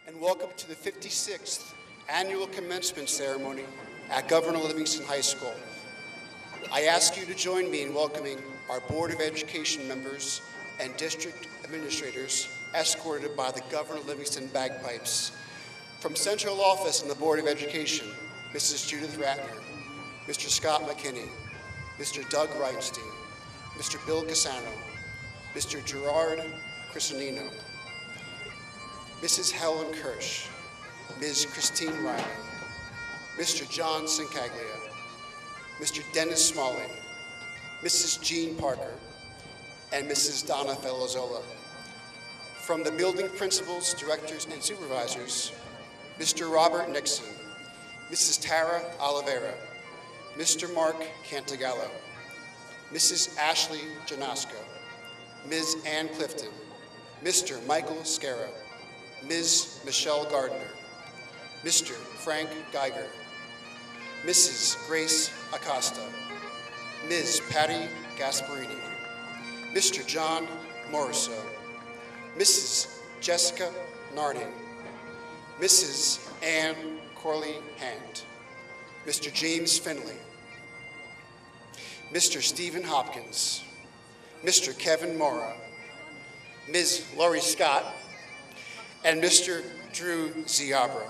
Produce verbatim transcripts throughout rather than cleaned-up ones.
and welcome to the fifty-sixth Annual Commencement Ceremony at Governor Livingston High School. I ask you to join me in welcoming our Board of Education members and district administrators escorted by the Governor Livingston bagpipes. From Central Office in the Board of Education, Missus Judith Ratner, Mister Scott McKinney, Mister Doug Reinstein, Mister Bill Cassano, Mister Gerard Crisanino, Missus Helen Kirsch, Miz Christine Riley, Mister John Sincaglia, Mister Dennis Smalley, Missus Jean Parker, and Missus Donna Fellozola. From the building principals, directors, and supervisors, Mister Robert Nixon, Missus Tara Oliveira, Mister Mark Cantagallo, Missus Ashley Janasco, Miz Ann Clifton, Mister Michael Scarrow, Miz Michelle Gardner, Mister Frank Geiger, Missus Grace Acosta, Miz Patty Gasparini, Mister John Morriso, Missus Jessica Nardi, Missus Ann Corley Hand, Mister James Finley, Mister Stephen Hopkins, Mister Kevin Mora, Miz Laurie Scott, and Mister Drew Ziabra.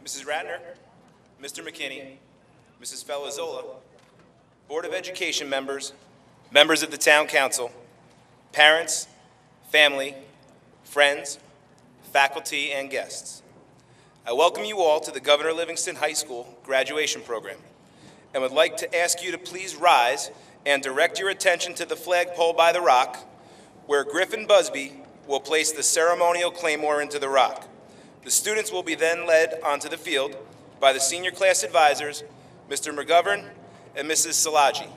Missus Ratner, Mister McKinney, Missus Felizzola, Board of Education members, members of the Town Council, parents, family, friends, faculty, and guests. I welcome you all to the Governor Livingston High School graduation program and would like to ask you to please rise and direct your attention to the flagpole by the rock, where Griffin Busby will place the ceremonial claymore into the rock. The students will be then led onto the field by the senior class advisors, Mister McGovern and Missus Salaji.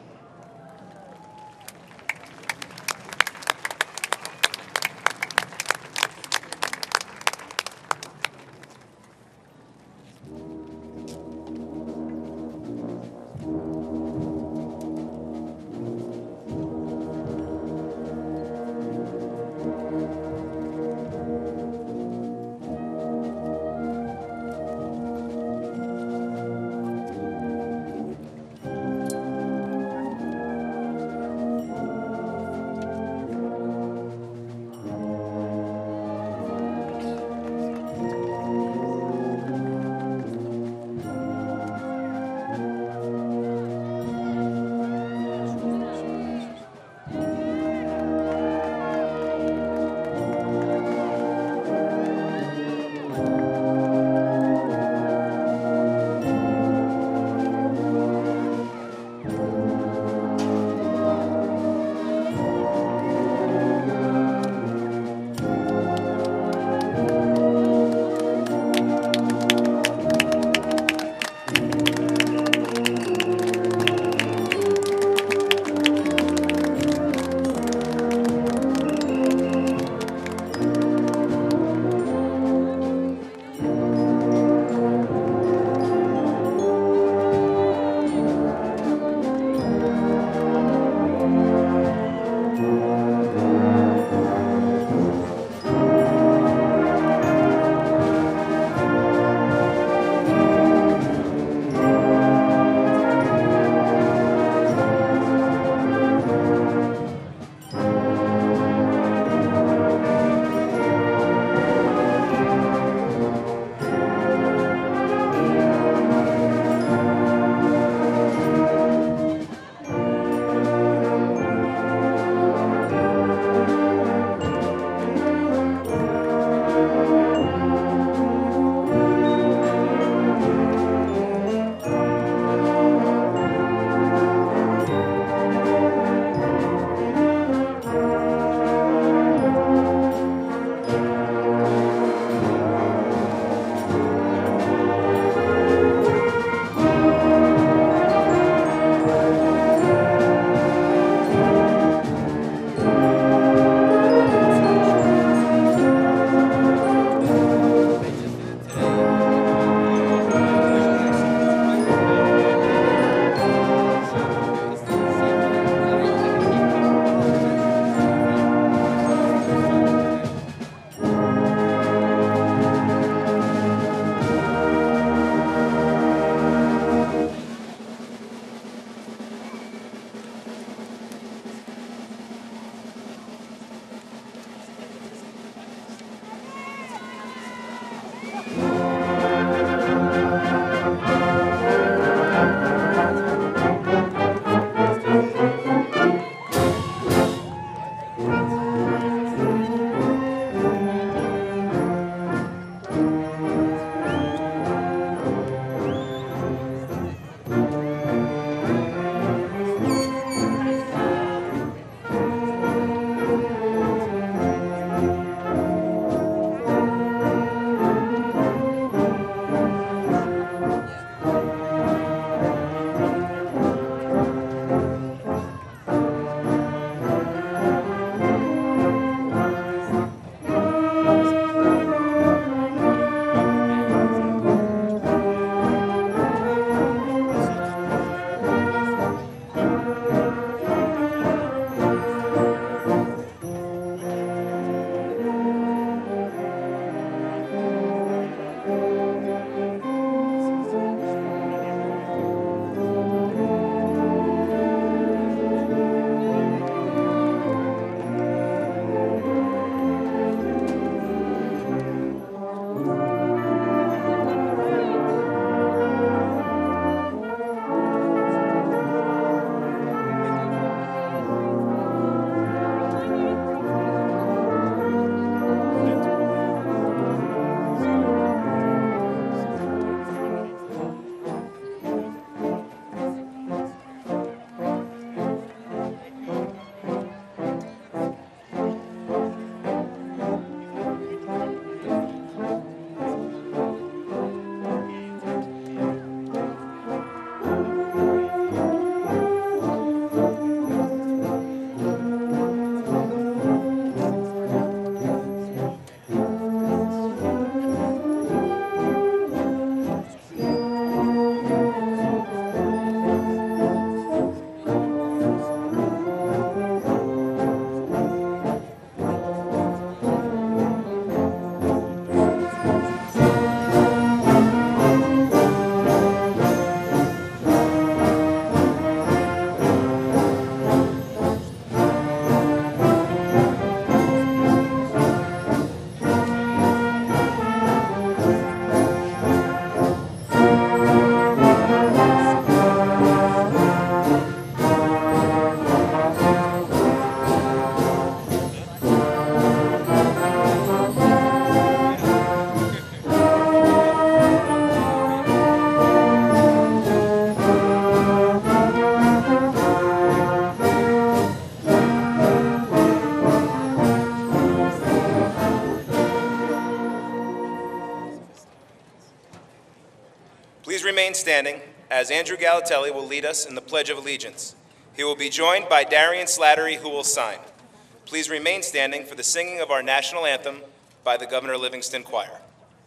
standing as Andrew Galatelli will lead us in the Pledge of Allegiance. He will be joined by Darian Slattery, who will sign. Please remain standing for the singing of our national anthem by the Governor Livingston Choir.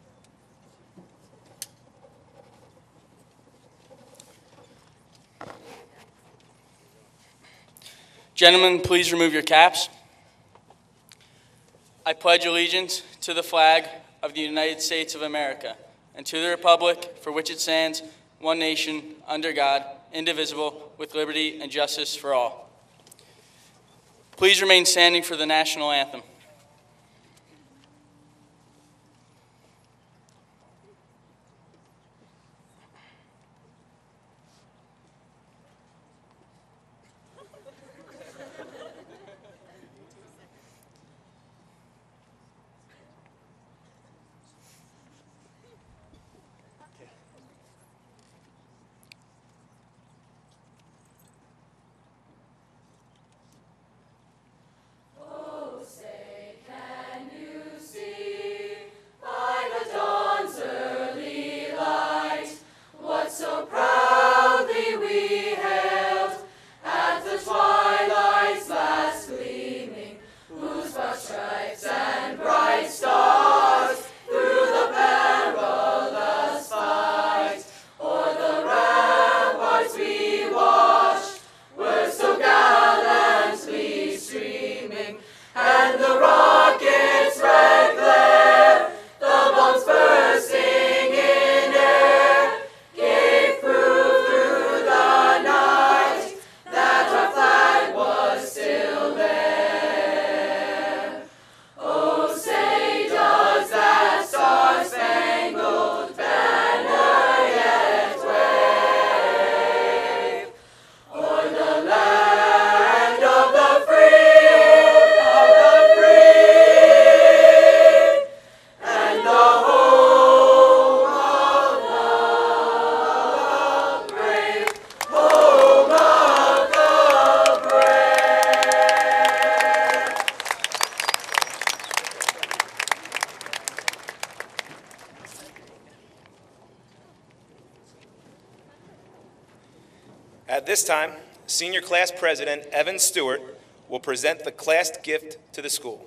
Gentlemen, please remove your caps. I pledge allegiance to the flag of the United States of America and to the republic for which it stands, one nation, under God, indivisible, with liberty and justice for all. Please remain standing for the national anthem. At this time, Senior Class President Evan Stewart will present the class gift to the school.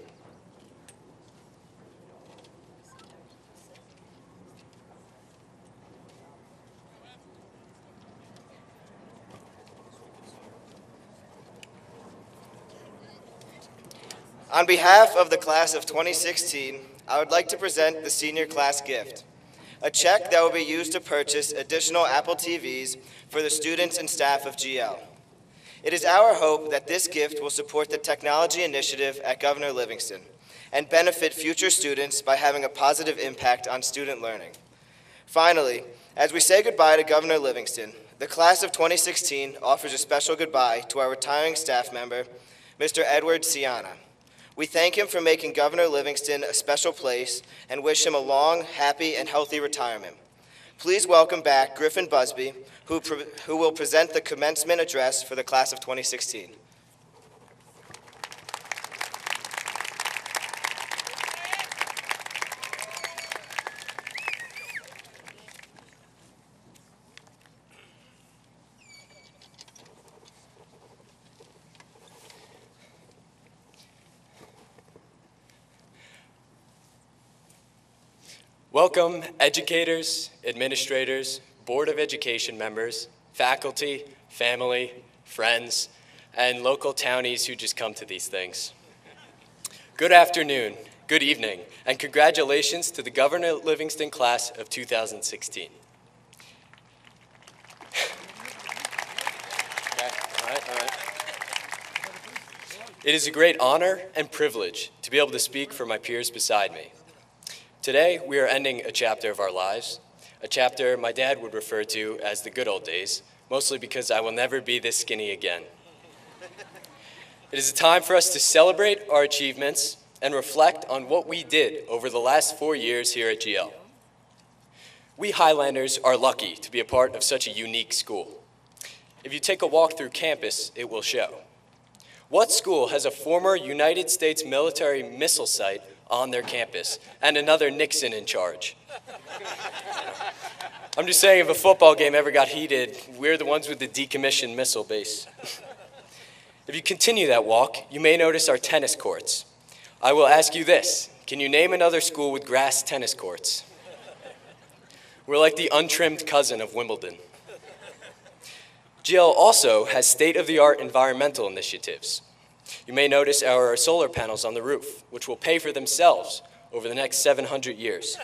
On behalf of the class of twenty sixteen, I would like to present the senior class gift, a check that will be used to purchase additional Apple T Vs for the students and staff of G L. It is our hope that this gift will support the technology initiative at Governor Livingston and benefit future students by having a positive impact on student learning. Finally, as we say goodbye to Governor Livingston, the class of twenty sixteen offers a special goodbye to our retiring staff member, Mister Edward Ciana. We thank him for making Governor Livingston a special place and wish him a long, happy, and healthy retirement. Please welcome back Griffin Busby, who, pre who will present the commencement address for the class of twenty sixteen. Welcome, educators, administrators, Board of Education members, faculty, family, friends, and local townies who just come to these things. Good afternoon, good evening, and congratulations to the Governor Livingston class of two thousand sixteen. Okay, all right, all right. It is a great honor and privilege to be able to speak for my peers beside me. Today, we are ending a chapter of our lives, a chapter my dad would refer to as the good old days, mostly because I will never be this skinny again. It is a time for us to celebrate our achievements and reflect on what we did over the last four years here at G L. We Highlanders are lucky to be a part of such a unique school. If you take a walk through campus, it will show. What school has a former United States military missile site on their campus and another Nixon in charge? I'm just saying, if a football game ever got heated, we're the ones with the decommissioned missile base. If you continue that walk, you may notice our tennis courts. I will ask you this. Can you name another school with grass tennis courts? We're like the untrimmed cousin of Wimbledon. G L also has state-of-the-art environmental initiatives. You may notice our solar panels on the roof, which will pay for themselves over the next seven hundred years.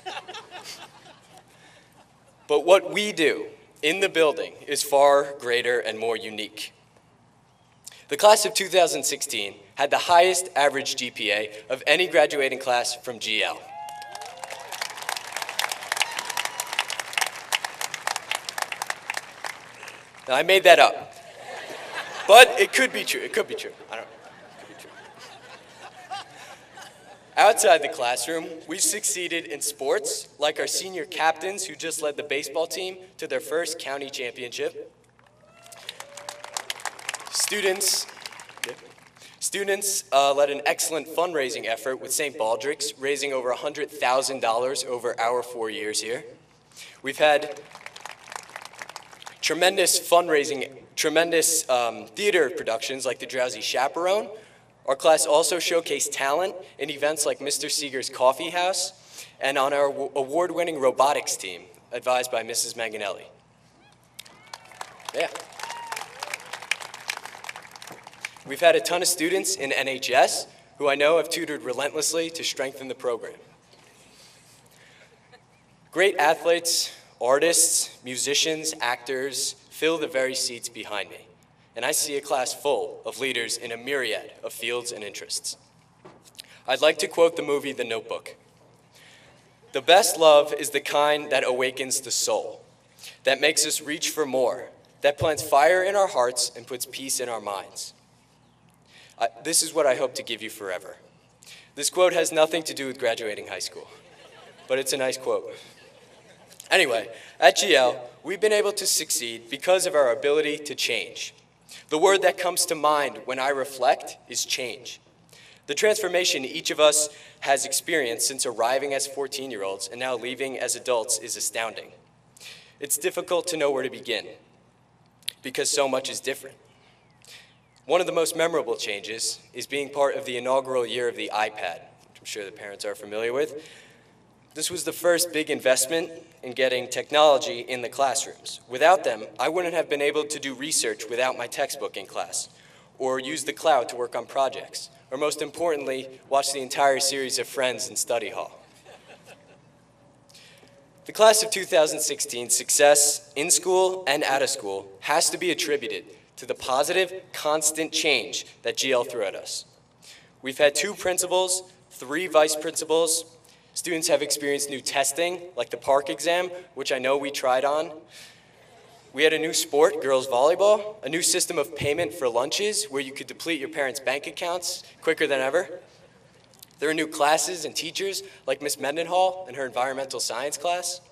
But what we do in the building is far greater and more unique. The class of two thousand sixteen had the highest average G P A of any graduating class from G L. Now, I made that up, but it could be true. It could be true. I don't know. It could be true. Outside the classroom, we've succeeded in sports, like our senior captains who just led the baseball team to their first county championship. Students, students uh, led an excellent fundraising effort with Saint Baldrick's, raising over one hundred thousand dollars over our four years here. We've had tremendous fundraising, tremendous um, theater productions like The Drowsy Chaperone. Our class also showcased talent in events like Mister Seeger's Coffee House and on our award-winning robotics team, advised by Missus Manganelli. Yeah. We've had a ton of students in N H S who I know have tutored relentlessly to strengthen the program. Great athletes, artists, musicians, actors fill the very seats behind me, and I see a class full of leaders in a myriad of fields and interests. I'd like to quote the movie The Notebook. "The best love is the kind that awakens the soul, that makes us reach for more, that plants fire in our hearts and puts peace in our minds. I, this is what I hope to give you forever." This quote has nothing to do with graduating high school, but it's a nice quote. Anyway, at G L, we've been able to succeed because of our ability to change. The word that comes to mind when I reflect is change. The transformation each of us has experienced since arriving as fourteen-year-olds and now leaving as adults is astounding. It's difficult to know where to begin because so much is different. One of the most memorable changes is being part of the inaugural year of the iPad, which I'm sure the parents are familiar with. This was the first big investment in getting technology in the classrooms. Without them, I wouldn't have been able to do research without my textbook in class, or use the cloud to work on projects, or most importantly, watch the entire series of Friends in study hall. The class of two thousand sixteen's success in school and out of school has to be attributed to the positive, constant change that G L threw at us. We've had two principals, three vice principals. Students have experienced new testing, like the park exam, which I know we tried on. We had a new sport, girls volleyball, a new system of payment for lunches where you could deplete your parents' bank accounts quicker than ever. There are new classes and teachers, like Miss Mendenhall in her environmental science class.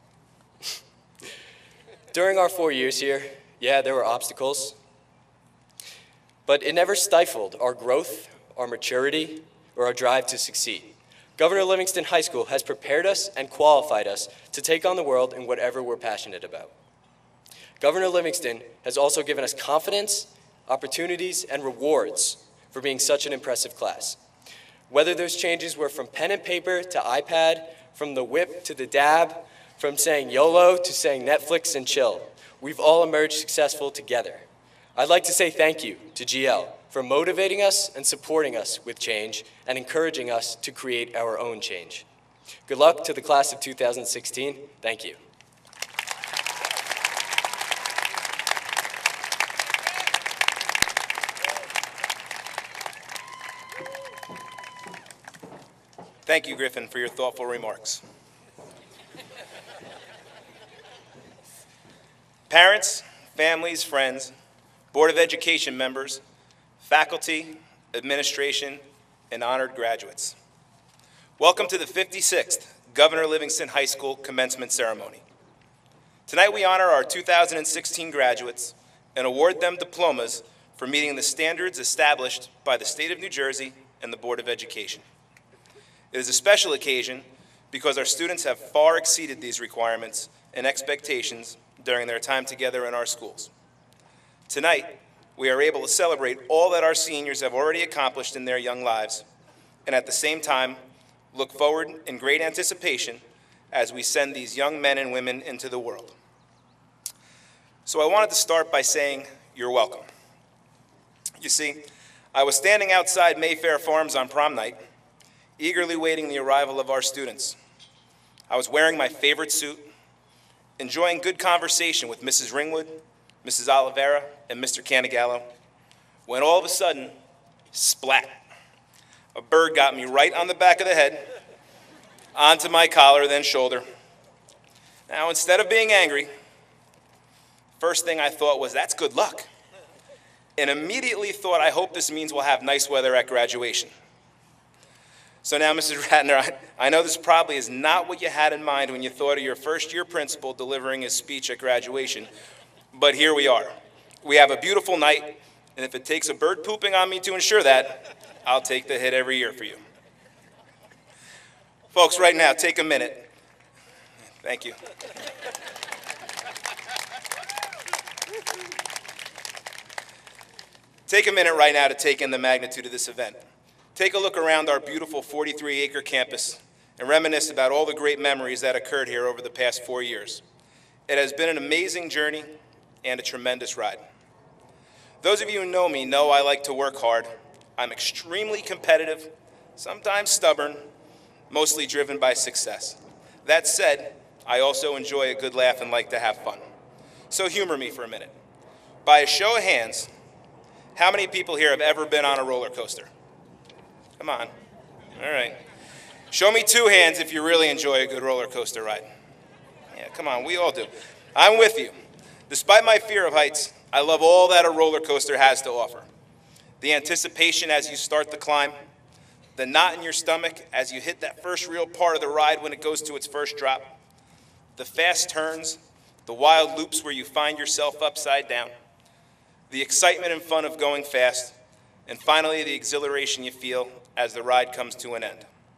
During our four years here, yeah, there were obstacles, but it never stifled our growth, our maturity, or our drive to succeed. Governor Livingston High School has prepared us and qualified us to take on the world in whatever we're passionate about. Governor Livingston has also given us confidence, opportunities, and rewards for being such an impressive class. Whether those changes were from pen and paper to iPad, from the whip to the dab, from saying YOLO to saying Netflix and chill, we've all emerged successful together. I'd like to say thank you to G L for motivating us and supporting us with change and encouraging us to create our own change. Good luck to the class of two thousand sixteen. Thank you. Thank you, Griffin, for your thoughtful remarks. Parents, families, friends, Board of Education members, faculty, administration, and honored graduates. Welcome to the fifty-sixth Governor Livingston High School commencement ceremony. Tonight we honor our two thousand sixteen graduates and award them diplomas for meeting the standards established by the State of New Jersey and the Board of Education. It is a special occasion because our students have far exceeded these requirements and expectations during their time together in our schools. Tonight, we are able to celebrate all that our seniors have already accomplished in their young lives, and at the same time, look forward in great anticipation as we send these young men and women into the world. So I wanted to start by saying, you're welcome. You see, I was standing outside Mayfair Farms on prom night, eagerly waiting the arrival of our students. I was wearing my favorite suit, enjoying good conversation with Missus Ringwood, Missus Oliveira, and Mister Canigallo, when all of a sudden, splat, a bird got me right on the back of the head, onto my collar, then shoulder. Now, instead of being angry, first thing I thought was, that's good luck. And immediately thought, I hope this means we'll have nice weather at graduation. So now, Missus Ratner, I, I know this probably is not what you had in mind when you thought of your first year principal delivering his speech at graduation, but here we are. We have a beautiful night, and if it takes a bird pooping on me to ensure that, I'll take the hit every year for you. Folks, right now, take a minute. Thank you. Take a minute right now to take in the magnitude of this event. Take a look around our beautiful forty-three acre campus and reminisce about all the great memories that occurred here over the past four years. It has been an amazing journey and a tremendous ride. Those of you who know me know I like to work hard. I'm extremely competitive, sometimes stubborn, mostly driven by success. That said, I also enjoy a good laugh and like to have fun. So humor me for a minute. By a show of hands, how many people here have ever been on a roller coaster? Come on. All right. Show me two hands if you really enjoy a good roller coaster ride. Yeah, come on, we all do. I'm with you. Despite my fear of heights, I love all that a roller coaster has to offer. The anticipation as you start the climb, the knot in your stomach as you hit that first real part of the ride when it goes to its first drop, the fast turns, the wild loops where you find yourself upside down, the excitement and fun of going fast, and finally the exhilaration you feel as the ride comes to an end.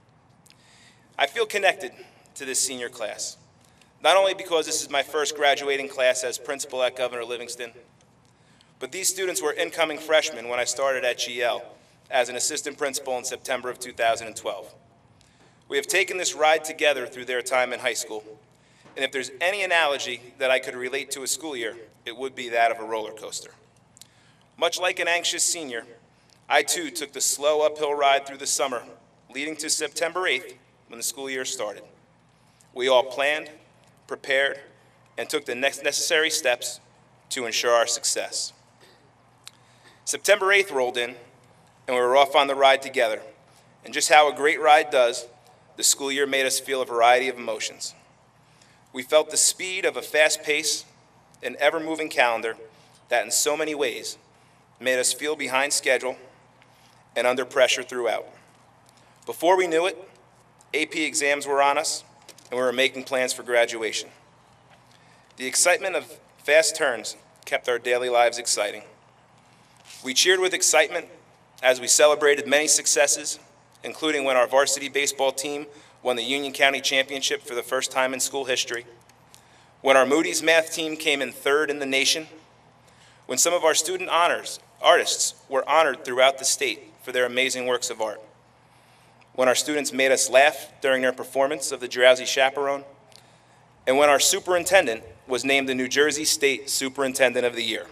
I feel connected to this senior class, not only because this is my first graduating class as principal at Governor Livingston, but these students were incoming freshmen when I started at G L as an assistant principal in September of two thousand twelve. We have taken this ride together through their time in high school, and if there's any analogy that I could relate to a school year, it would be that of a roller coaster. Much like an anxious senior, I too took the slow uphill ride through the summer, leading to September eighth when the school year started. We all planned, prepared, and took the next necessary steps to ensure our success. September eighth rolled in, and we were off on the ride together. And just how a great ride does, the school year made us feel a variety of emotions. We felt the speed of a fast pace, an ever-moving calendar that in so many ways made us feel behind schedule and under pressure throughout. Before we knew it, A P exams were on us, and we were making plans for graduation. The excitement of fast turns kept our daily lives exciting. We cheered with excitement as we celebrated many successes, including when our varsity baseball team won the Union County Championship for the first time in school history, when our Moody's math team came in third in the nation, when some of our student honors artists were honored throughout the state for their amazing works of art, when our students made us laugh during their performance of The Drowsy Chaperone, and when our superintendent was named the New Jersey State Superintendent of the Year.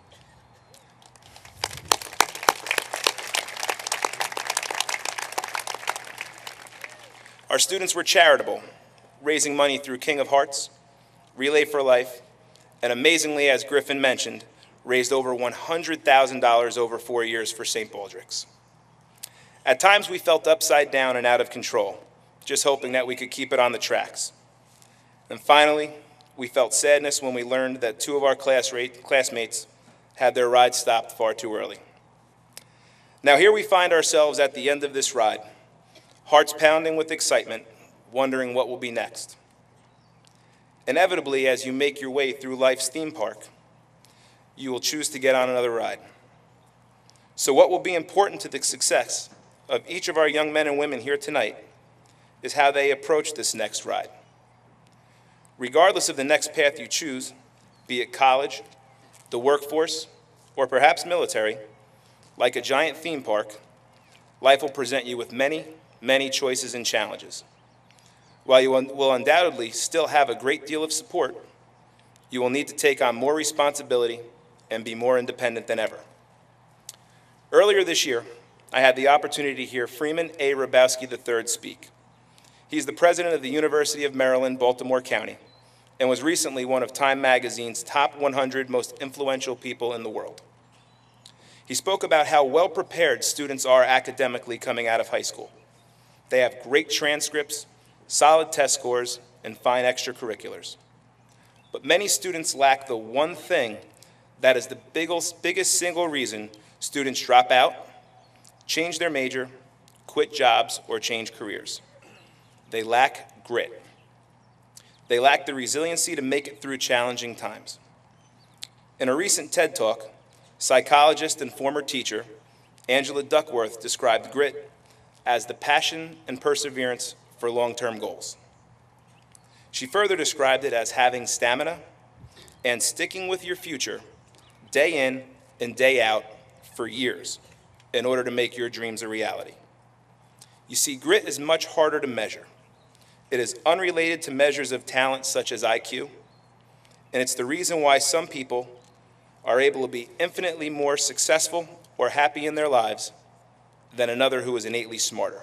Our students were charitable, raising money through King of Hearts, Relay for Life, and amazingly, as Griffin mentioned, raised over one hundred thousand dollars over four years for Saint Baldrick's. At times, we felt upside down and out of control, just hoping that we could keep it on the tracks. And finally, we felt sadness when we learned that two of our class rate, classmates had their ride stopped far too early. Now here we find ourselves at the end of this ride, hearts pounding with excitement, wondering what will be next. Inevitably, as you make your way through life's theme park, you will choose to get on another ride. So what will be important to the success of each of our young men and women here tonight is how they approach this next ride. Regardless of the next path you choose, be it college, the workforce, or perhaps military, like a giant theme park, life will present you with many, many choices and challenges. While you will undoubtedly still have a great deal of support, you will need to take on more responsibility and be more independent than ever. Earlier this year, I had the opportunity to hear Freeman A. Rabowski the third speak. He's the president of the University of Maryland, Baltimore County, and was recently one of Time Magazine's top one hundred most influential people in the world. He spoke about how well prepared students are academically coming out of high school. They have great transcripts, solid test scores, and fine extracurriculars. But many students lack the one thing that is the biggest, biggest single reason students drop out, change their major, quit jobs, or change careers. They lack grit. They lack the resiliency to make it through challenging times. In a recent TED Talk, psychologist and former teacher Angela Duckworth described grit as the passion and perseverance for long-term goals. She further described it as having stamina and sticking with your future day in and day out for years in order to make your dreams a reality. You see, grit is much harder to measure. It is unrelated to measures of talent such as I Q, and it's the reason why some people are able to be infinitely more successful or happy in their lives than another who is innately smarter.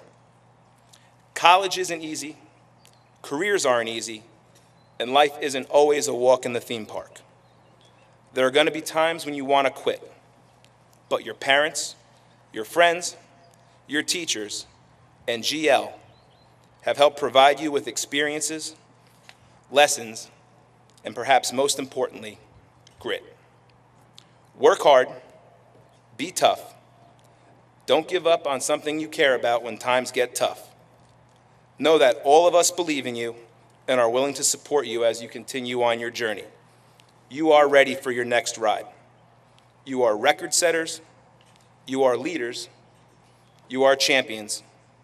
College isn't easy, careers aren't easy, and life isn't always a walk in the theme park. There are going to be times when you want to quit, but your parents, your friends, your teachers, and G L have helped provide you with experiences, lessons, and perhaps most importantly, grit. Work hard, be tough. Don't give up on something you care about when times get tough. Know that all of us believe in you and are willing to support you as you continue on your journey. You are ready for your next ride. You are record setters, you are leaders, you are champions,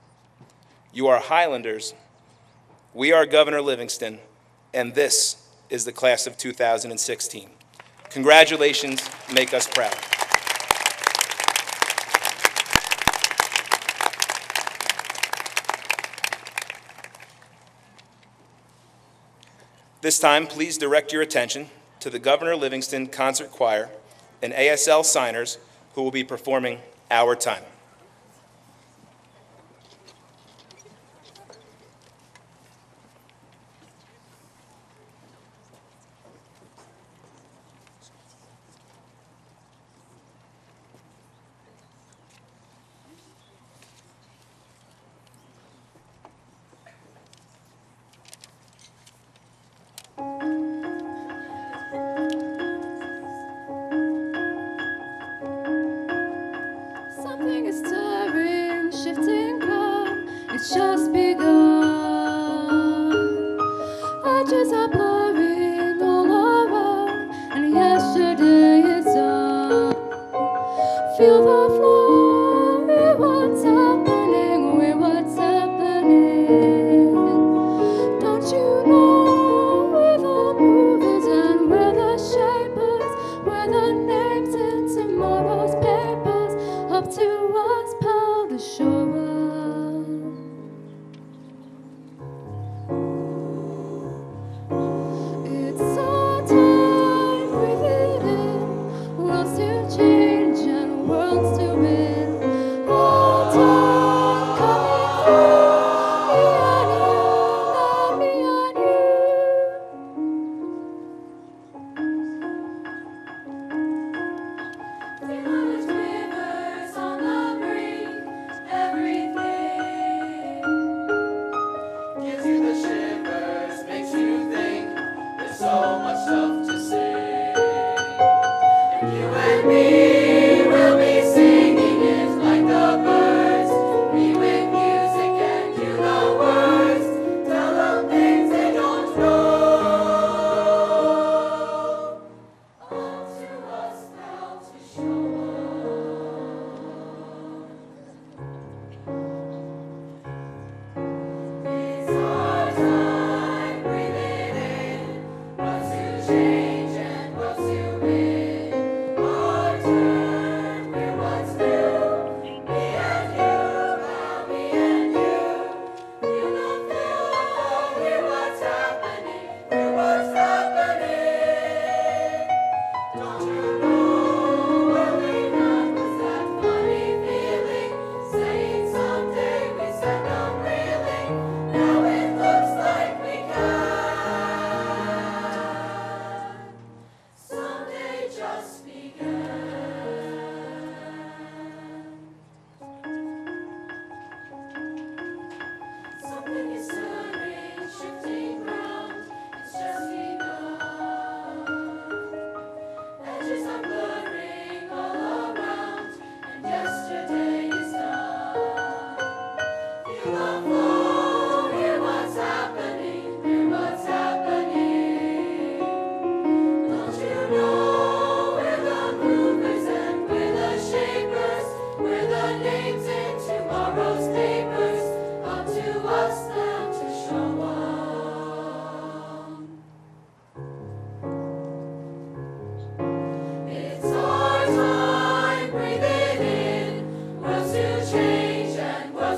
you are Highlanders, we are Governor Livingston, and this is the class of two thousand sixteen. Congratulations, make us proud. This time, please direct your attention to the Governor Livingston Concert Choir and A S L signers who will be performing Our Time. Something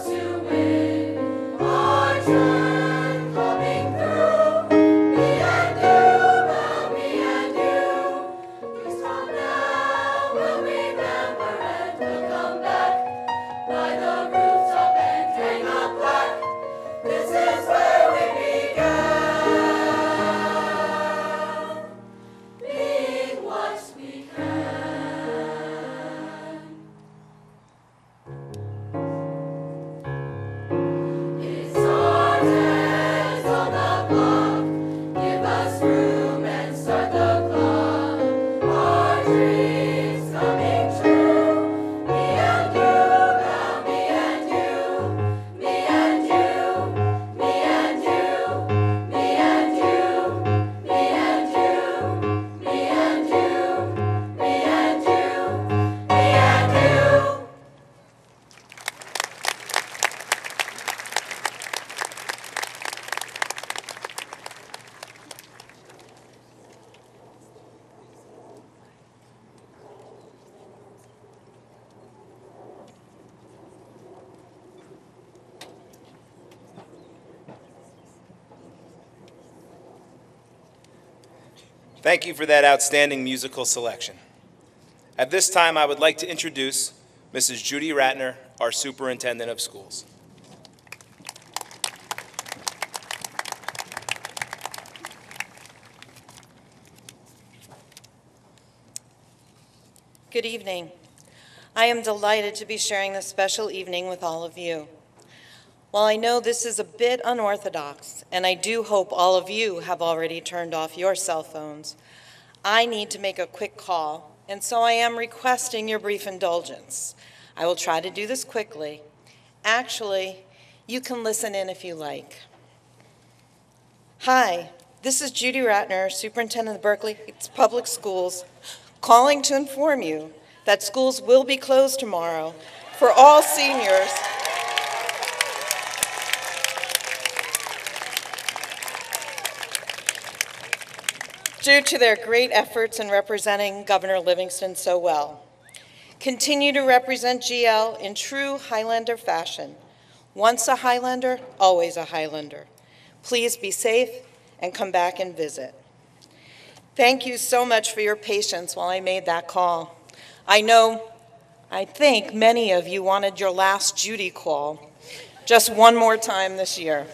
Thank you for that outstanding musical selection. At this time, I would like to introduce Missus Judy Ratner, our Superintendent of Schools. Good evening. I am delighted to be sharing this special evening with all of you. While I know this is a bit unorthodox, and I do hope all of you have already turned off your cell phones, I need to make a quick call, and so I am requesting your brief indulgence. I will try to do this quickly. Actually, you can listen in if you like. Hi, this is Judy Ratner, Superintendent of Berkeley Public Schools, calling to inform you that schools will be closed tomorrow for all seniors due to their great efforts in representing Governor Livingston so well. Continue to represent G L in true Highlander fashion. Once a Highlander, always a Highlander. Please be safe and come back and visit. Thank you so much for your patience while I made that call. I know, I think many of you wanted your last Judy call just one more time this year.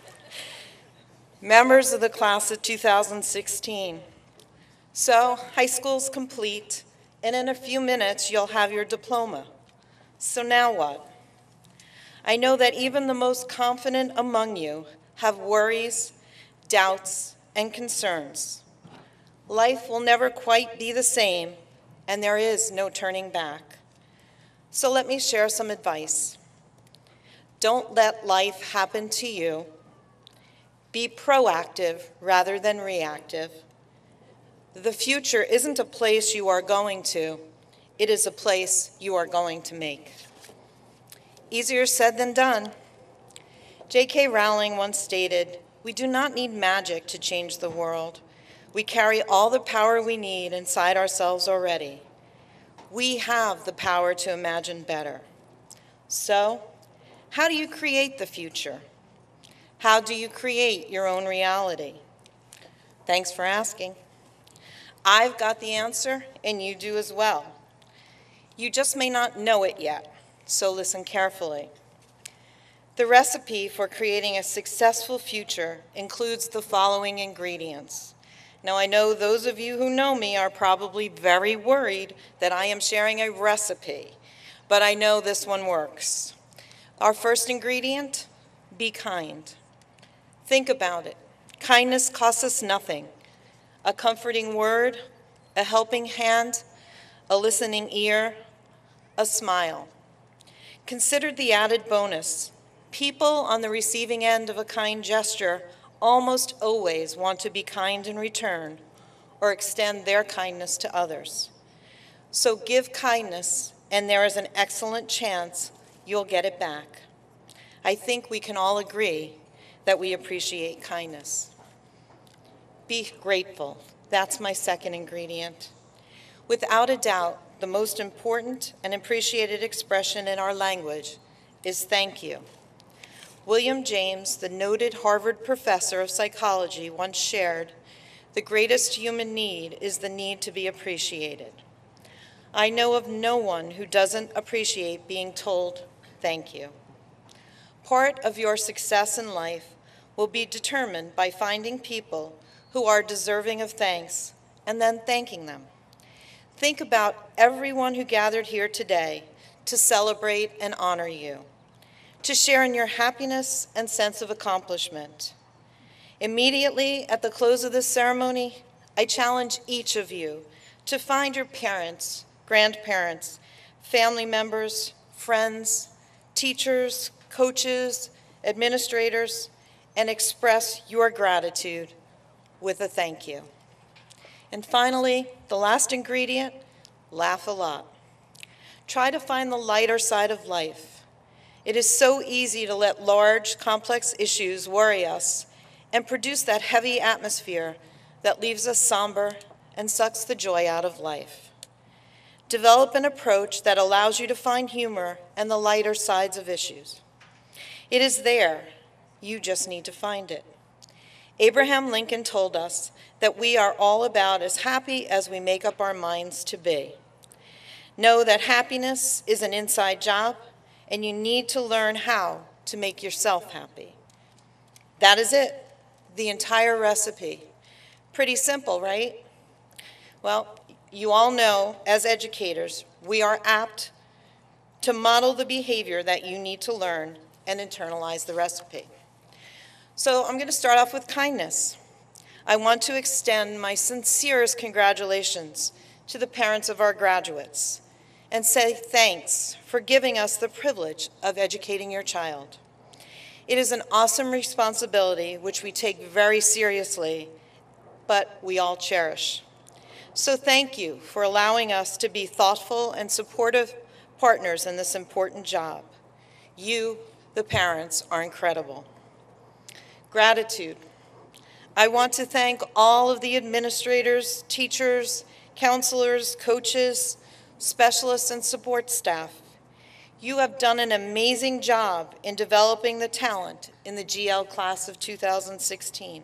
Members of the class of two thousand sixteen. So, high school's complete, and in a few minutes you'll have your diploma. So now what? I know that even the most confident among you have worries, doubts, and concerns. Life will never quite be the same, and there is no turning back. So let me share some advice. Don't let life happen to you. Be proactive rather than reactive. The future isn't a place you are going to, it is a place you are going to make. Easier said than done. J K Rowling once stated, "We do not need magic to change the world. We carry all the power we need inside ourselves already. We have the power to imagine better." So, how do you create the future? How do you create your own reality? Thanks for asking. I've got the answer, and you do as well. You just may not know it yet, so listen carefully. The recipe for creating a successful future includes the following ingredients. Now, I know those of you who know me are probably very worried that I am sharing a recipe, but I know this one works. Our first ingredient, be kind. Think about it. Kindness costs us nothing. A comforting word, a helping hand, a listening ear, a smile. Consider the added bonus. People on the receiving end of a kind gesture almost always want to be kind in return or extend their kindness to others. So give kindness, and there is an excellent chance you'll get it back. I think we can all agree that we appreciate kindness. Be grateful. That's my second ingredient. Without a doubt, the most important and appreciated expression in our language is thank you. William James, the noted Harvard professor of psychology, once shared, "The greatest human need is the need to be appreciated." I know of no one who doesn't appreciate being told thank you. Part of your success in life will be determined by finding people who are deserving of thanks and then thanking them. Think about everyone who gathered here today to celebrate and honor you, to share in your happiness and sense of accomplishment. Immediately at the close of this ceremony, I challenge each of you to find your parents, grandparents, family members, friends, teachers, coaches, administrators, and express your gratitude with a thank you. And finally, the last ingredient, laugh a lot. Try to find the lighter side of life. It is so easy to let large, complex issues worry us and produce that heavy atmosphere that leaves us somber and sucks the joy out of life. Develop an approach that allows you to find humor and the lighter sides of issues. It is there. You just need to find it. Abraham Lincoln told us that we are all about as happy as we make up our minds to be. Know that happiness is an inside job, and you need to learn how to make yourself happy. That is it, the entire recipe. Pretty simple, right? Well, you all know, as educators, we are apt to model the behavior that you need to learn and internalize the recipe. So I'm going to start off with kindness. I want to extend my sincerest congratulations to the parents of our graduates and say thanks for giving us the privilege of educating your child. It is an awesome responsibility which we take very seriously, but we all cherish. So thank you for allowing us to be thoughtful and supportive partners in this important job. You, the parents, are incredible. Gratitude. I want to thank all of the administrators, teachers, counselors, coaches, specialists, and support staff. You have done an amazing job in developing the talent in the G L class of two thousand sixteen.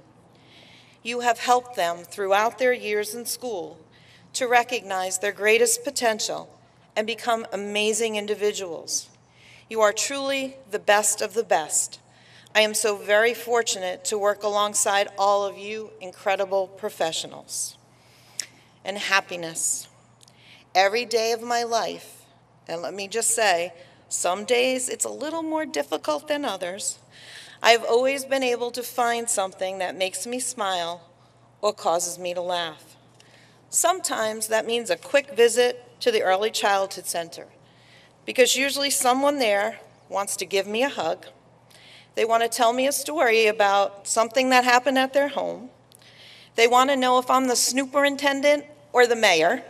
You have helped them throughout their years in school to recognize their greatest potential and become amazing individuals. You are truly the best of the best. I am so very fortunate to work alongside all of you incredible professionals. And happiness. Every day of my life, and let me just say, some days it's a little more difficult than others, I've always been able to find something that makes me smile or causes me to laugh. Sometimes that means a quick visit to the Early Childhood Center, because usually someone there wants to give me a hug. They want to tell me a story about something that happened at their home. They want to know if I'm the superintendent or the mayor.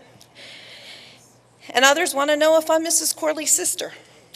And others want to know if I'm Missus Corley's sister.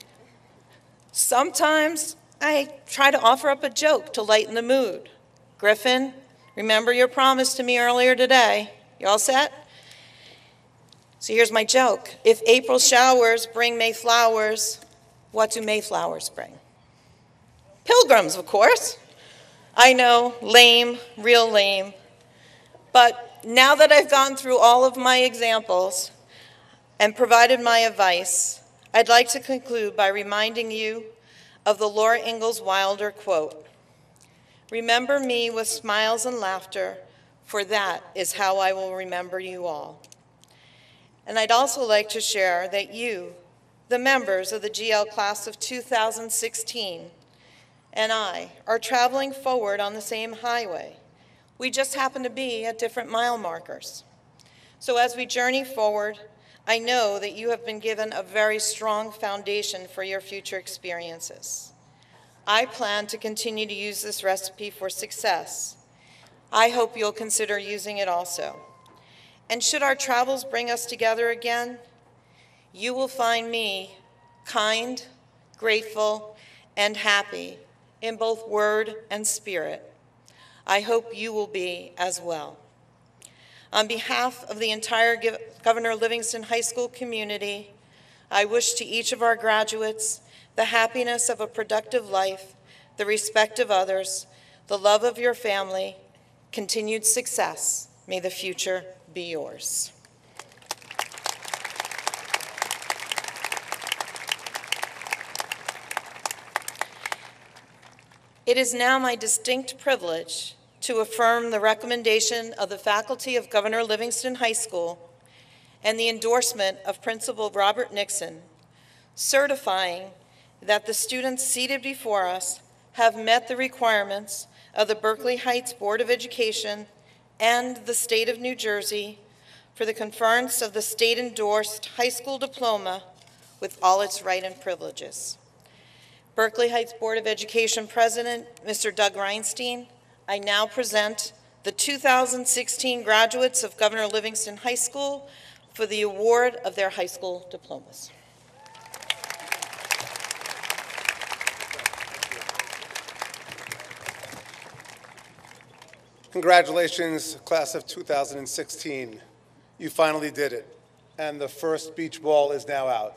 Sometimes I try to offer up a joke to lighten the mood. Griffin, remember your promise to me earlier today. You all set? So here's my joke. If April showers bring May flowers, what do May flowers bring? Pilgrims, of course. I know, lame, real lame. But now that I've gone through all of my examples and provided my advice, I'd like to conclude by reminding you of the Laura Ingalls Wilder quote, "Remember me with smiles and laughter, for that is how I will remember you all." And I'd also like to share that you, the members of the G L class of two thousand sixteen, and I are traveling forward on the same highway. We just happen to be at different mile markers. So as we journey forward, I know that you have been given a very strong foundation for your future experiences. I plan to continue to use this recipe for success. I hope you'll consider using it also. And should our travels bring us together again, you will find me kind, grateful, and happy in both word and spirit. I hope you will be as well. On behalf of the entire Governor Livingston High School community, I wish to each of our graduates the happiness of a productive life, the respect of others, the love of your family, continued success. May the future be yours. It is now my distinct privilege to affirm the recommendation of the faculty of Governor Livingston High School and the endorsement of Principal Robert Nixon, certifying that the students seated before us have met the requirements of the Berkeley Heights Board of Education and the State of New Jersey for the conference of the state-endorsed high school diploma with all its rights and privileges. Berkeley Heights Board of Education President, Mister Doug Reinstein, I now present the two thousand sixteen graduates of Governor Livingston High School for the award of their high school diplomas. Congratulations, class of two thousand sixteen. You finally did it, and the first beach ball is now out.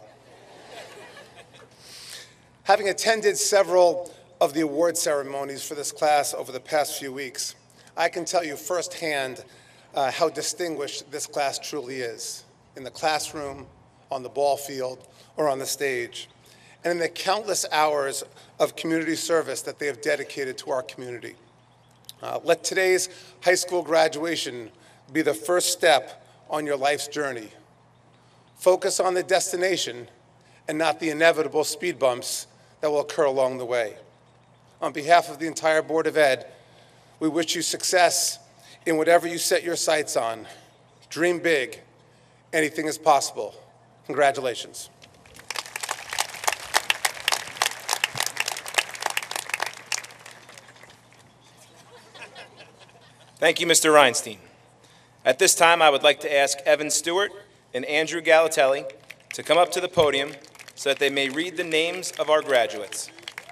Having attended several of the award ceremonies for this class over the past few weeks, I can tell you firsthand uh, how distinguished this class truly is, in the classroom, on the ball field, or on the stage, and in the countless hours of community service that they have dedicated to our community. Uh, let today's high school graduation be the first step on your life's journey. Focus on the destination and not the inevitable speed bumps that will occur along the way. On behalf of the entire Board of Ed, we wish you success in whatever you set your sights on. Dream big. Anything is possible. Congratulations. Thank you, Mister Reinstein. At this time, I would like to ask Evan Stewart and Andrew Galatelli to come up to the podium so that they may read the names of our graduates.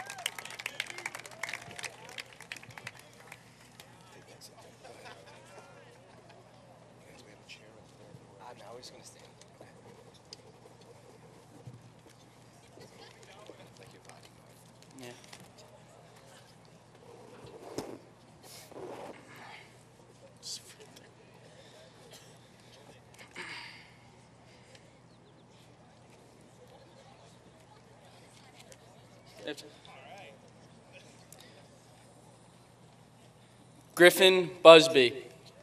Griffin Busby.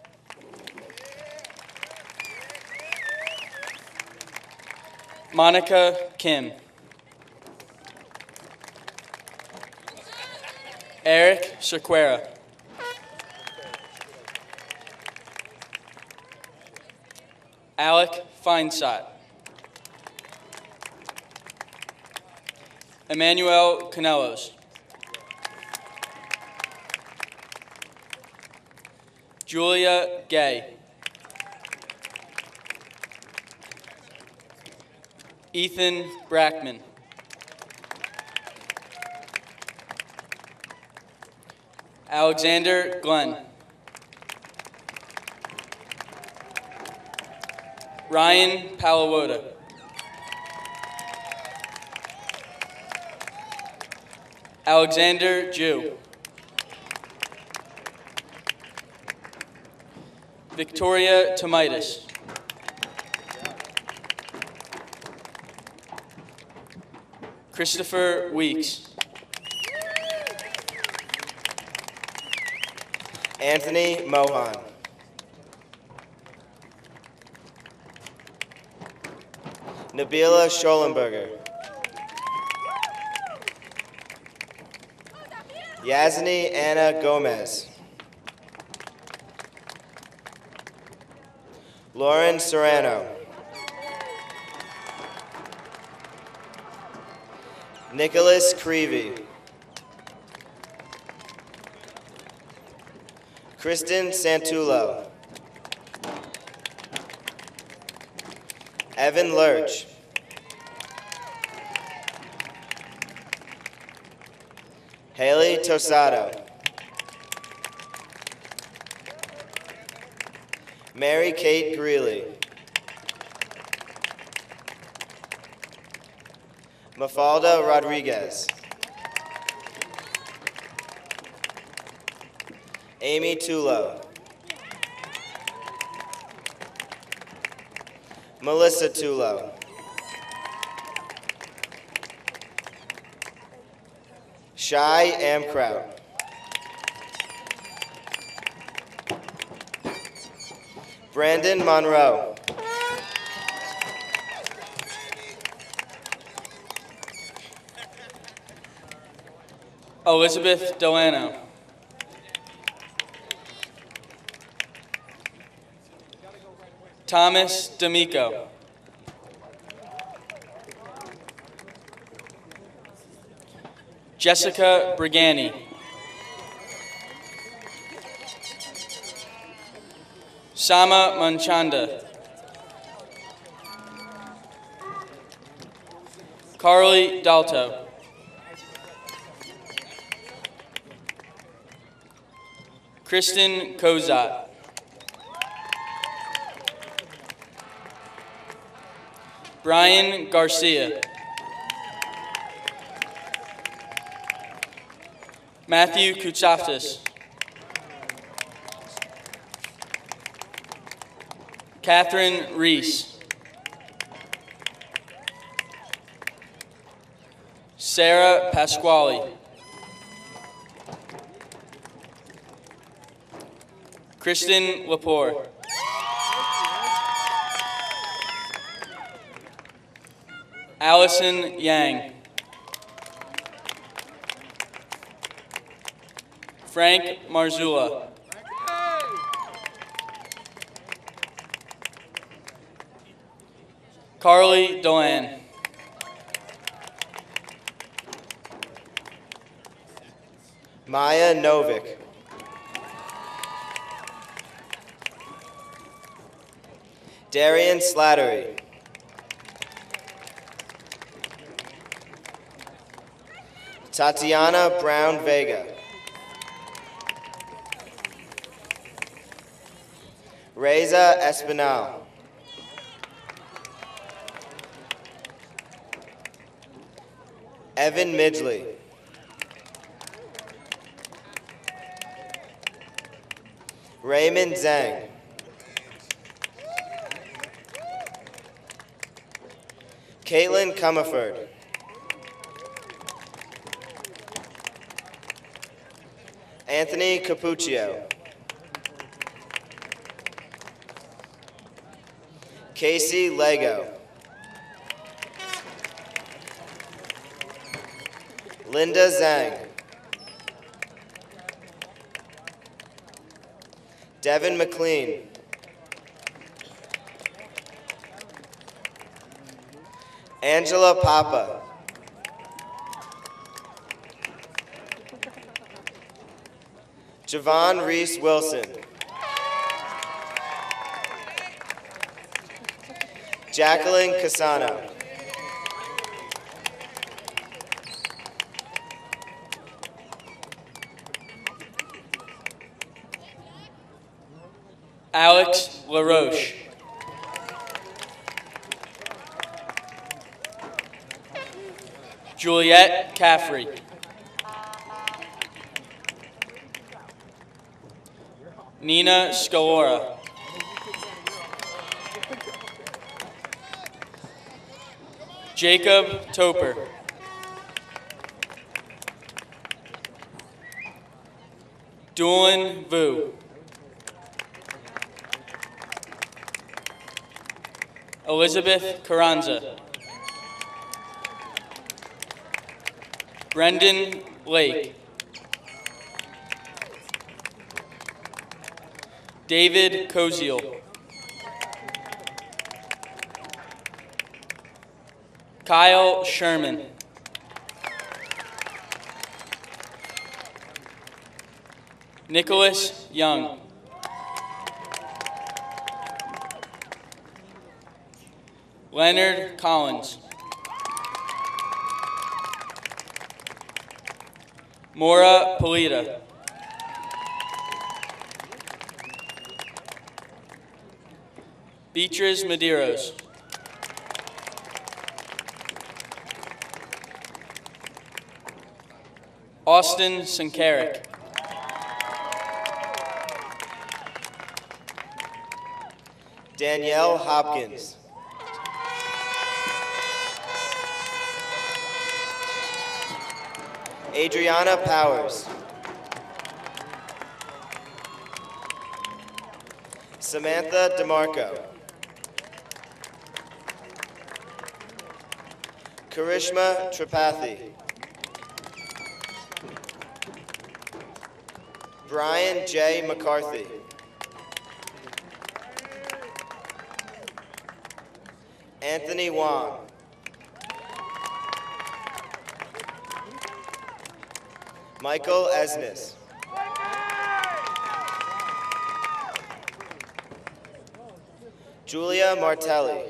Monica Kim. Eric Sequeira. Alec Feinsott. Emmanuel Canelos. Julia Gay. Ethan Brackman. Alexander Glenn. Ryan Palawoda. Alexander Jew. Victoria Tomitis. Christopher Weeks. Anthony Mohan. Nabila Schollenberger. Yazni Anna Gomez. Lauren Serrano. Nicholas Creevy. Kristen Santulo. Evan Lurch. Haley Tosado. Mary Kate Greeley. Mafalda Rodriguez. Amy Tulo. Melissa Tulo. Shai Amkraut. Brandon Monroe. Elizabeth Delano. Thomas D'Amico. Jessica Brigani. Sama Manchanda. Carly Dalto. Kristen Kozat. Brian Garcia. Matthew Koutsaftis. Catherine Reese. Sarah Pasquale. Kristen Lepore. Allison Yang. Frank Marzullo. Carly Delan. Maya Novick. Darian Slattery. Tatiana Brown Vega. Reza Espinal. Evan Midgley. Raymond Zhang. Caitlin Comerford. Anthony Capuccio. Casey Lego. Linda Zhang. Devin McLean. Angela Papa. Javon Reese Wilson. Jacqueline Casano. Alex LaRoche. Juliette Caffrey. Nina Scalora. Jacob Toper. Doolin Vu. Elizabeth Carranza. Brendan Lake. David Koziel. Kyle Sherman. Nicholas Young. Leonard Collins. Maura Polita. Beatriz Medeiros. Austin Sinkarik. Danielle Hopkins. Adriana Powers. Samantha DeMarco. Karishma Tripathi. Brian J. McCarthy. Anthony Wong. Michael Esnes. Julia Martelli.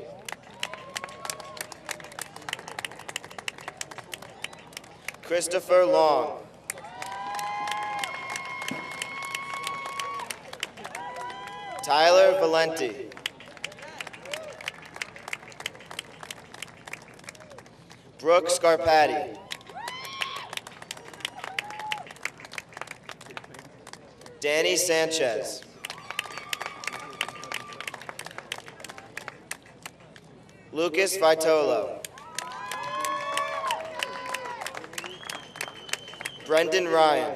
Christopher Long. Tyler Valenti. Brooke Scarpati. Danny Sanchez. Lucas Vitolo. Brendan Ryan.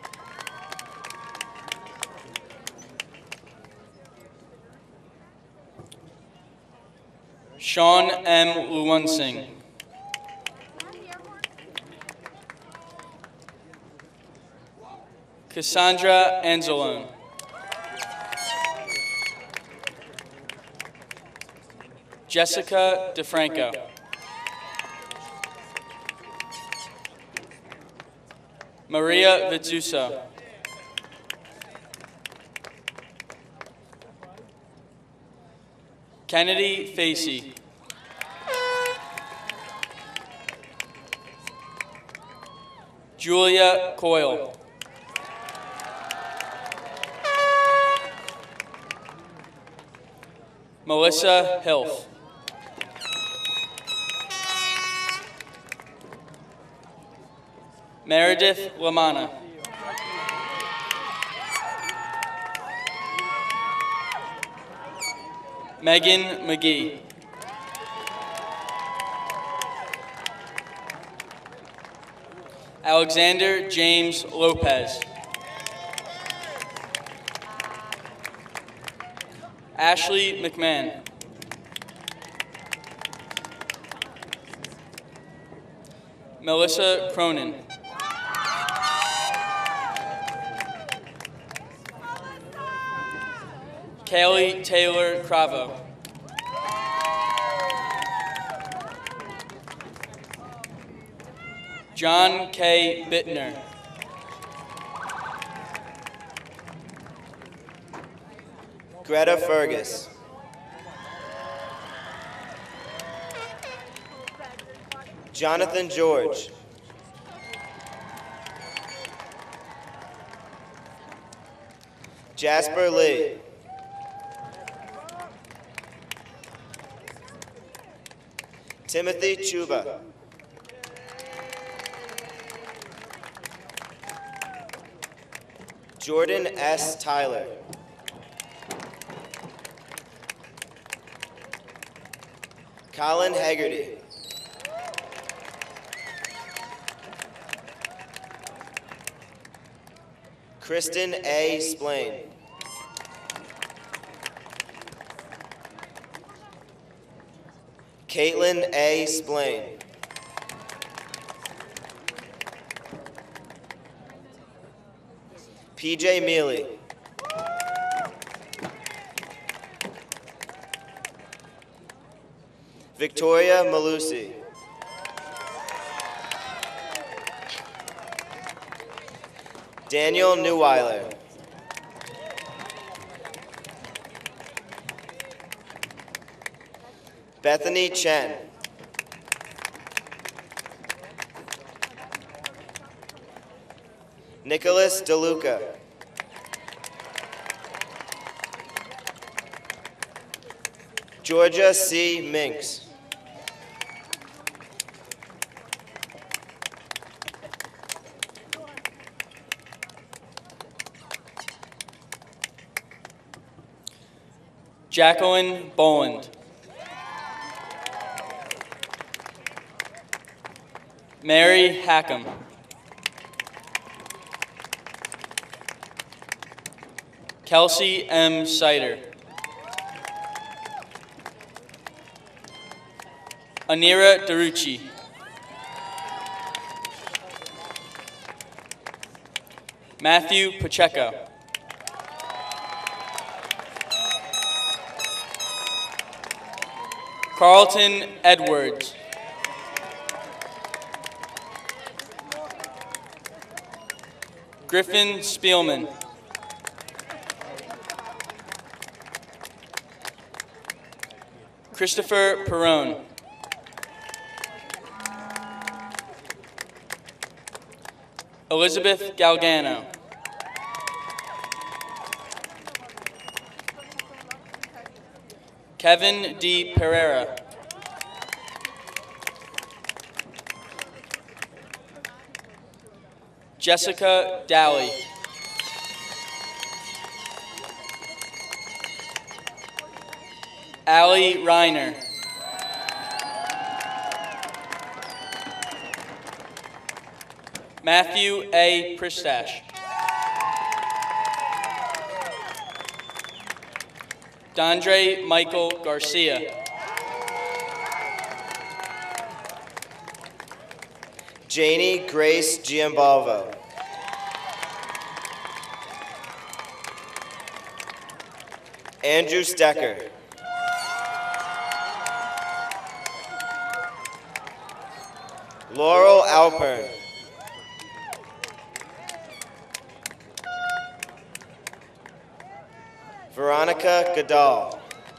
Sean M. Luwansing. Cassandra Anzalone. Jessica DeFranco. Maria Vizzuso. Kennedy Facey. Julia Coyle. Melissa Hilf. Meredith Lamana. Megan McGee. Alexander James Lopez. Ashley McMahon. Melissa Cronin. Kaylee Taylor Cravo. John K. Bittner. Greta Fergus. Jonathan George. Jasper Lee. Timothy Chuba. Jordan S. Tyler. Colin Haggerty. Kristen A. Splain. Caitlin A. Splain. P J Mealy. Victoria Malusi. Daniel Neuweiler. Bethany Chen. Nicholas DeLuca. Georgia C. Minks. Jacqueline Boland. Mary Hackham. Kelsey M. Sider. Anira Darucci. Matthew Pacheco. Carlton Edwards. Griffin Spielman. Christopher Perrone. Elizabeth Galgano. Kevin D. Pereira. Jessica Dally. Allie Reiner. Matthew A. Pristash. Dondre Michael Garcia. Janie Grace Giambalvo. Andrew Stecker. Laurel Alpern. Veronica Goodall.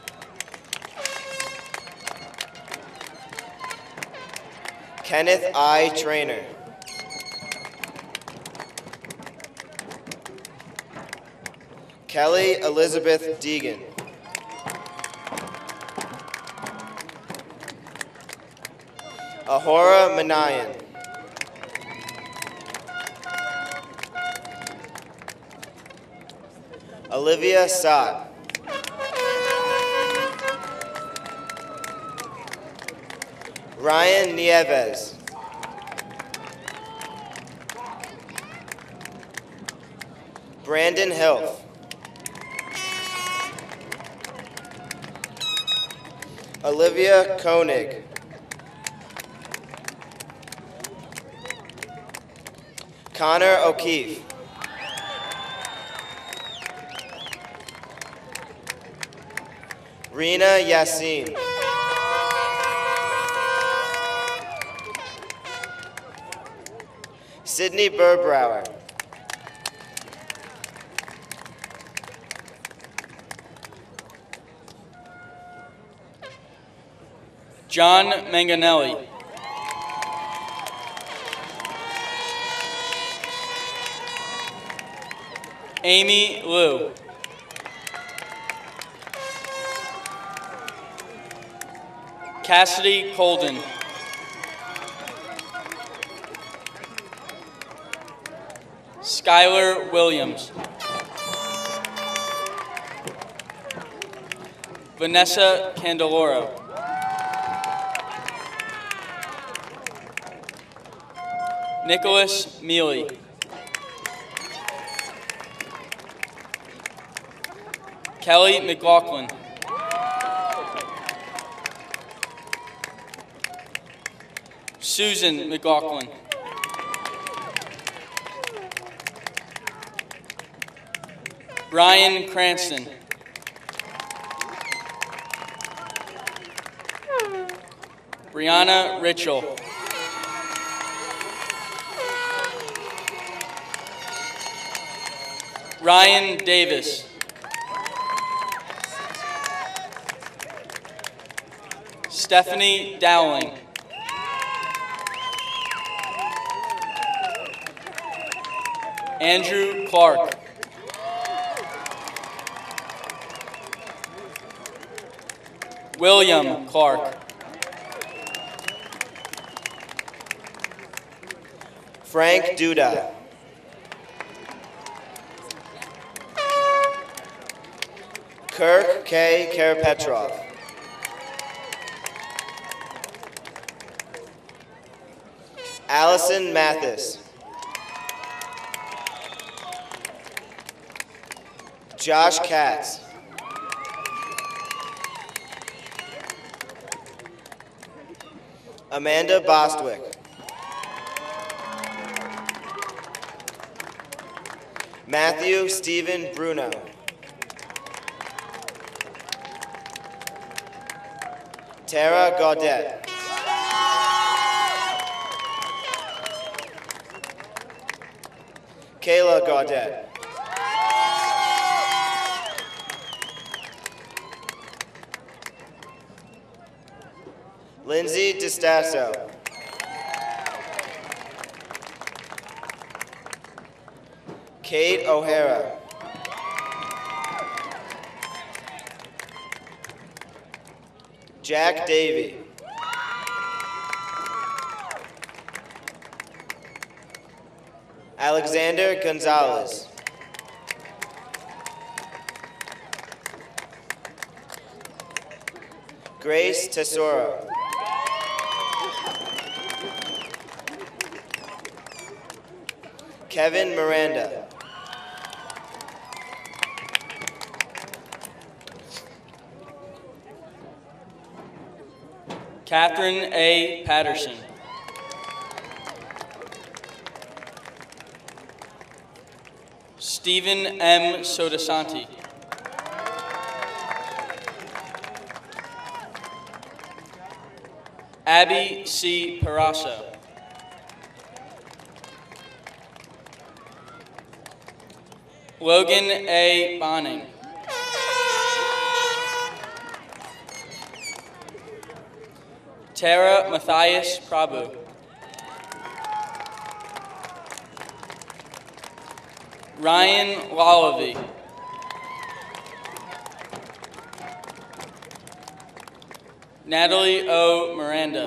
Kenneth I. Trainer. Kelly Elizabeth Deegan. Ahura Manayan. Olivia Sott. Ryan Nieves. Brandon Hilf. Olivia Koenig. Connor O'Keefe. Rena Yassin. Sydney Burbrower. John Manganelli. Amy Liu. Cassidy Colden. Skylar Williams. Vanessa Candeloro. Nicholas Mealy. Kelly McLaughlin. Susan McLaughlin. Brian Cranston. Brianna Ritchell. Ryan Davis. Stephanie Dowling. Andrew Clark. William Clark. Frank Duda. Kirk K. Karapetrov. Allison Mathis. Josh Katz. Amanda Bostwick. Matthew Stephen Bruno. Tara Gaudet. Kayla Gaudet. Lindsay DiStasso. Kate O'Hara. Jack Davey. Alexander Gonzalez. Grace Tesoro. Kevin Miranda. Catherine A. Patterson. Stephen M. Sodasanti. Abby C. Parasso. Logan A. Bonning. Tara Matthias Prabhu. Ryan Lallavie. Natalie O. Miranda.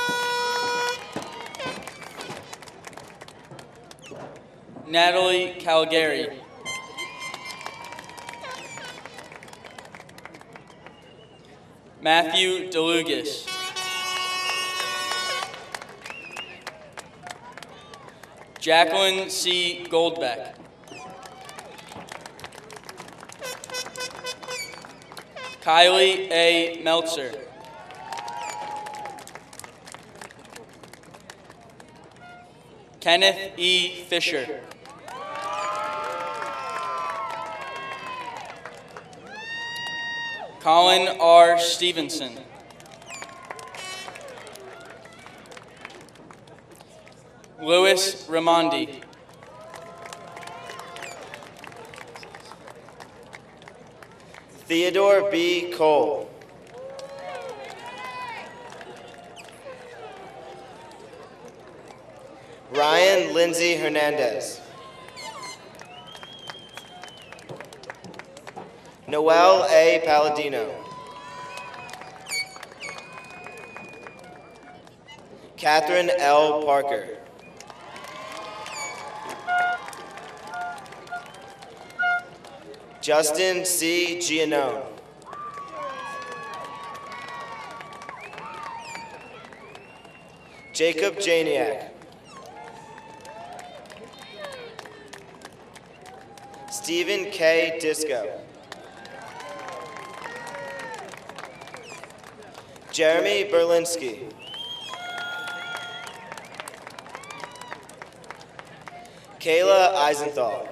Natalie Calgary. Matthew DeLugas. Jacqueline C. Goldbeck. Kylie A. Meltzer. Kenneth E. Fisher. Colin R. Stevenson. Louis Ramondi. Theodore B. Cole. Ryan Lindsay Hernandez. Noel A. Palladino. Catherine L. Parker. Justin C. Giannone. Jacob Janiak. Stephen K. Disco. Jeremy Berlinski. Kayla Eisenthal.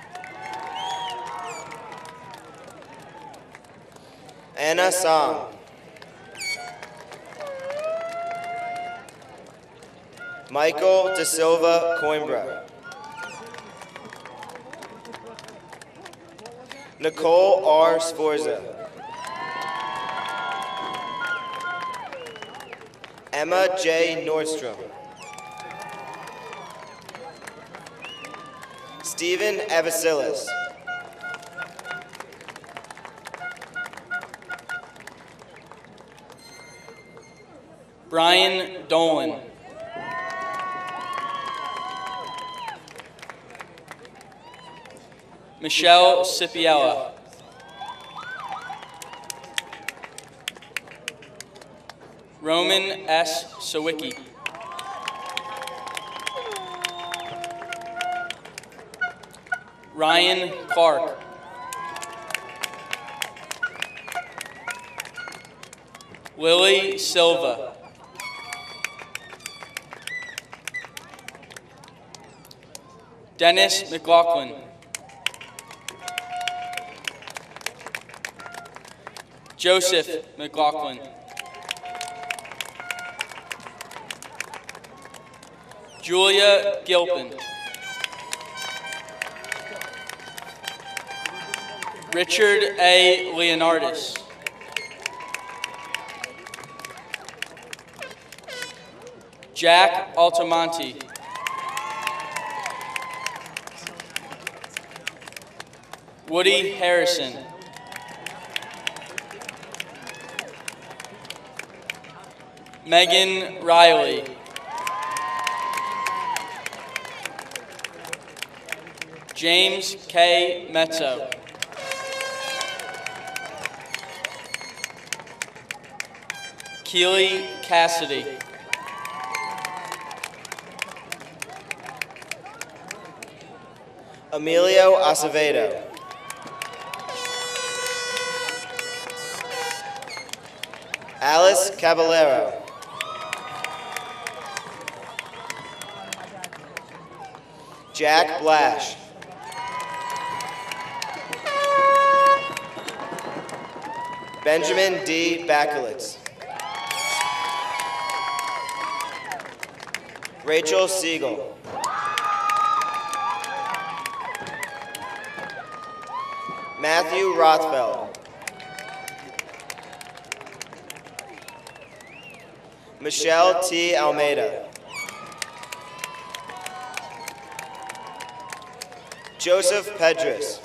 Anna Song. Michael De Silva Coimbra. Nicole R. Sforza. Emma J. Nordstrom. Stephen Evasilis. Brian Dolan. Michelle Cipiella. Roman S. Sawicki. Ryan Clark. Lily Silva. Dennis McLaughlin. Joseph McLaughlin. Julia Gilpin. Richard A. Leonardis. Jack Altamonte. Woody Harrison. Megan Riley. James K. Mezzo. Keely Cassidy. Emilio Acevedo. Alice Caballero. Jack Blash. Benjamin D. Bakulitz. Rachel Siegel. Matthew Rothfeld. Michelle T. Almeida. Joseph Pedras.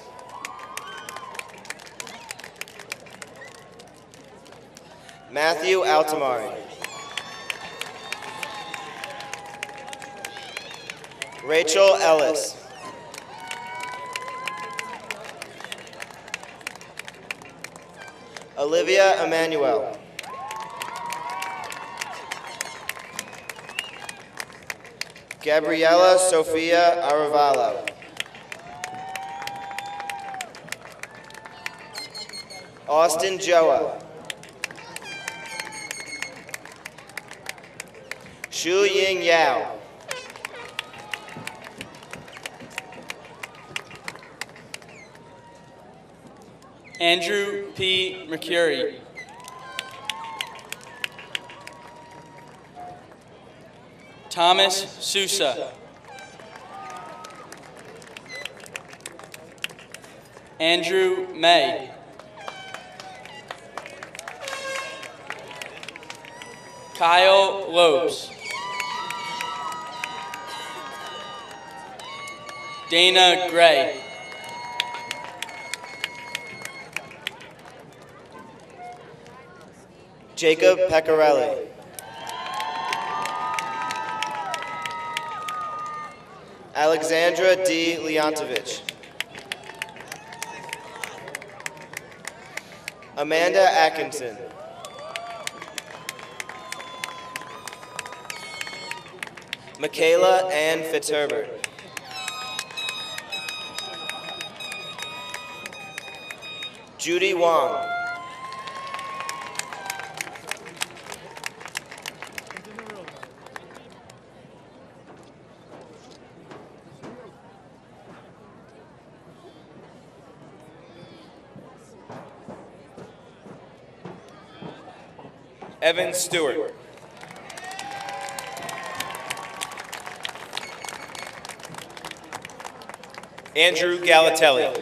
Matthew Altamari. Rachel Ellis. Olivia Emanuel. Gabriela Sofia Arevalo. Austin Joa. Shu Ying Yao. Andrew P. Mercuri. Thomas Sousa. Andrew May. Kyle Lopes. Dana Gray. Jacob Pecorelli. Alexandra D. Leontovich. Amanda Atkinson. Michaela Ann Fitzherbert. Judy Wong. Evan Stewart. Andrew Galatelli.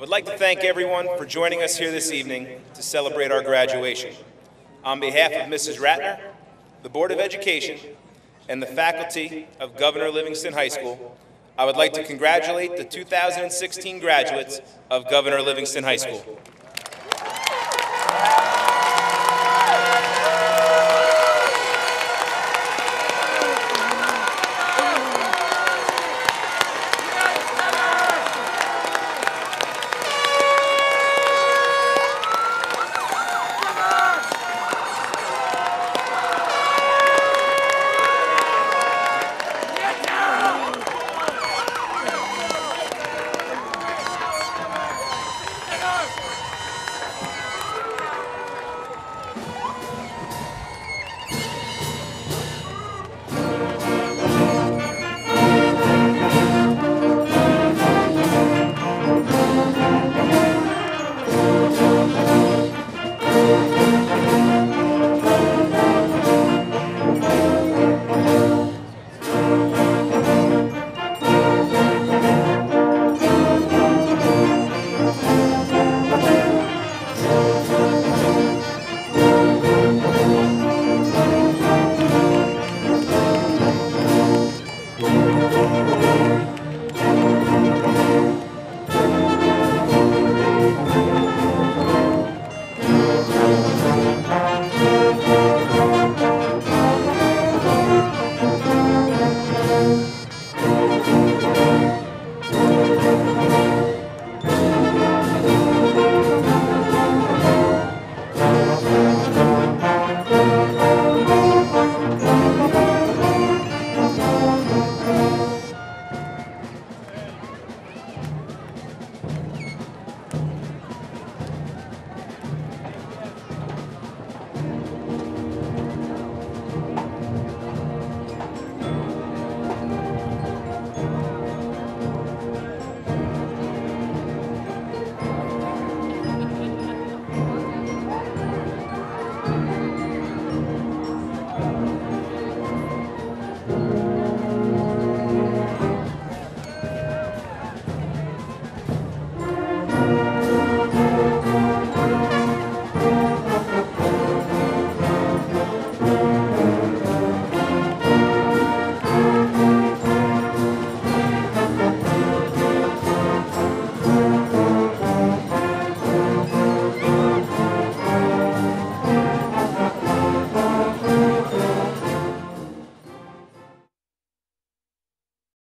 would like to thank everyone for joining us here this evening to celebrate our graduation. On behalf of Missus Ratner, the Board of Education, and the faculty of Governor Livingston High School, I would like to congratulate the two thousand sixteen graduates of Governor Livingston High School.